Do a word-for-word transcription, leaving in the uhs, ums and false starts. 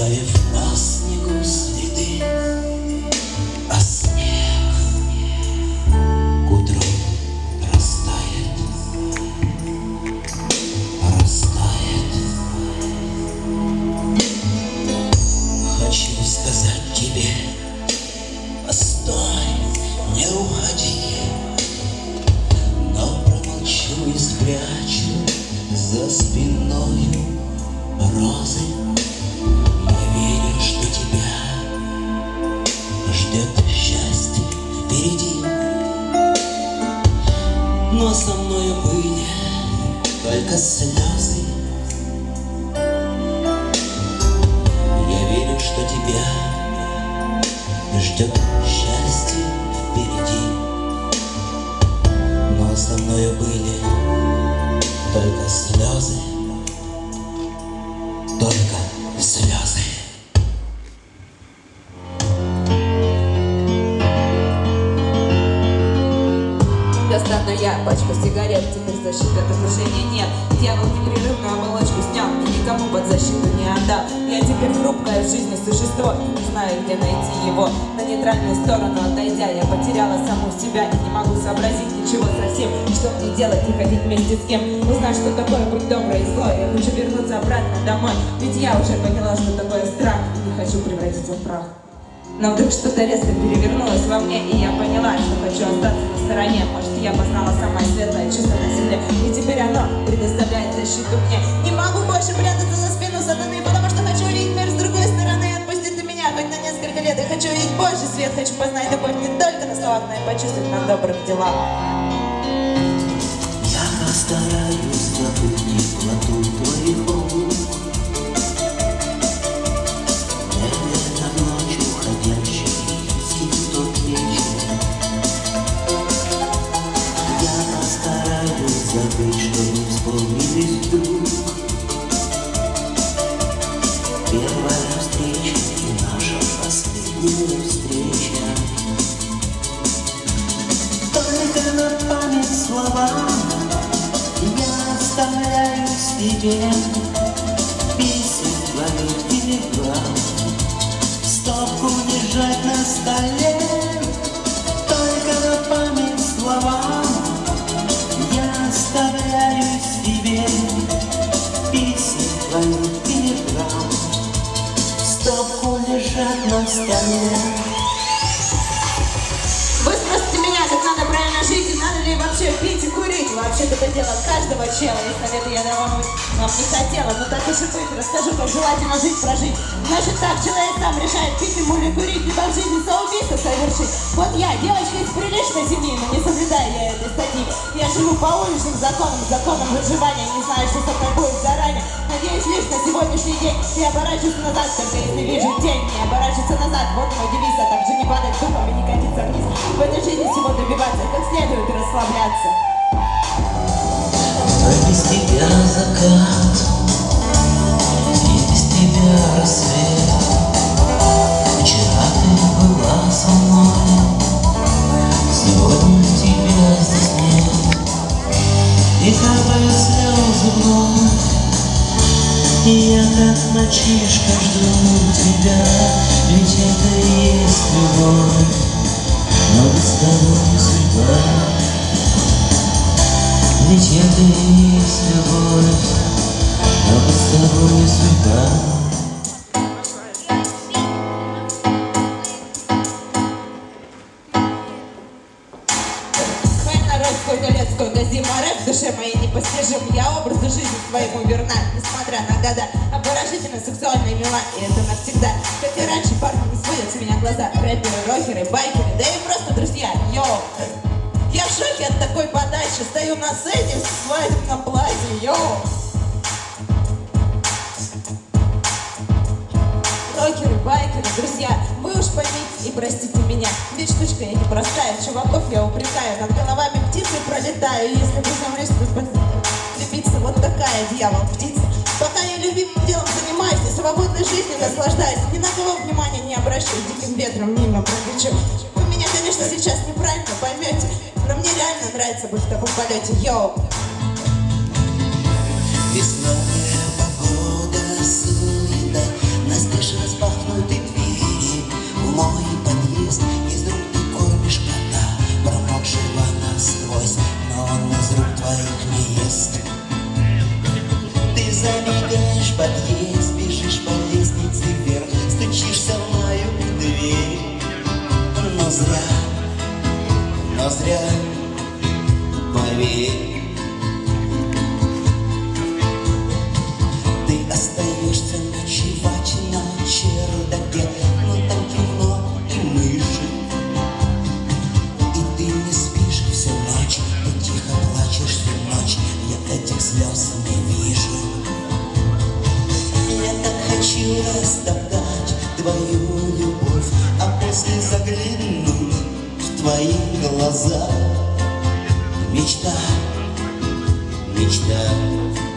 оставив на снегу следы, а снег к утру растает, растает. Хочу сказать тебе: постой, не уходи, но промолчу и спрячу за спиною розы. Я верю, что тебя ждет счастье впереди, но со мною были только слезы. Я верю, что тебя ждет счастье впереди, но со мною были только слезы, только слезы. Достану я пачку сигарет, теперь защиты от окружения нет. Дьявол непрерывную оболочку снял и никому под защиту не отдал. Я теперь хрупкое в жизни существо, не знаю, где найти его. На нейтральную сторону отойдя, я потеряла саму себя и не могу сообразить ничего совсем. Что мне делать и ходить вместе с кем? Узнать, что такое быть доброй и злой. Я хочу вернуться обратно домой, ведь я уже поняла, что такое страх, и не хочу превратиться в прах. Но вдруг что-то резко перевернулось во мне, и я поняла, что хочу остаться на стороне. Может, я познала самое светлое чувство на земле, и теперь оно предоставляет защиту мне. Не могу больше прятаться за спину сатаны, потому что хочу увидеть мир с другой стороны. Отпусти ты меня хоть на несколько лет. Я хочу увидеть больше свет, хочу познать любовь не только на словах, но и почувствовать на добрых делах. Я постараюсь забыть теплоту твоих рук, забыть, что не вспомнились вдруг первая встреча и наша последняя встреча. Только на память слова я оставляю себе писем твоих телеграмм, стопку лежать на столе. Только на память слова оставляю себе писем твоих телеграмм, стопку лежат на столе. Вы спросите меня, как надо правильно жить, и надо ли вообще пить и курить. Вообще-то это дело каждого чела, и советы я давно вам не хотела, но так уж и быть, расскажу, как желательно жить, прожить. Значит так, человек сам решает, пить ему или курить, либо в жизни самоубийство совершить. Вот я, девочка из приличной семьи, но не соблюдаю я этой статьи. Я живу по уличным законам, законам выживания, не знаю, что со мной будет заранее. Надеюсь лишь на сегодняшний день, и оборачиваюсь назад, только если вижу тень, не оборачиваться назад. Вот мой девиз, а также не падать духом и не катиться вниз. В этой жизни всего добиваться, как следует и расслабляться. А без тебя закат, и без тебя рассвет. Вчера ты была со мной, сегодня тебя здесь нет. И капают слезы вновь, и я как мальчишка жду тебя, ведь это и есть любовь, но без тобой судьба. Ведь это и есть любовь, но без тобой судьба. Сколько лет, сколько зим, а рэп в душе моей непостижим. Я образу жизни своему верна, несмотря на года. Обворожительно, сексуально и мила, и это навсегда. Как и раньше, парни не сводят с меня глаза. Рэперы, рокеры, байкеры, да и просто друзья. Йоу! Я в шоке от такой подачи. Стою на сцене в свадебном платье. Йоу! Рокеры, байкеры, друзья, вы уж поймите и простите меня. Ведь штучка я непростая, чуваков я упрекаю. Над головами птицы пролетаю. Если приземлюсь, то крепится вот такая дьявол птица. Пока я любимым делом занимаюсь и свободной жизнью наслаждаюсь, ни на кого внимания не обращаю, диким ветром мимо пролечу. Вы меня, конечно, сейчас неправильно поймете, но мне реально нравится быть в таком полете. Йоу! Весновая погода, суета, нас дышит тебя, поверь. Ты остаешься ночевать на чердаке, но там темно и мыши. И ты не спишь всю ночь, ты тихо плачешь всю ночь. Я этих слез не вижу. Я так хочу растоптать твою любовь, а после заглянуть в твои глаза. Мечта, мечта.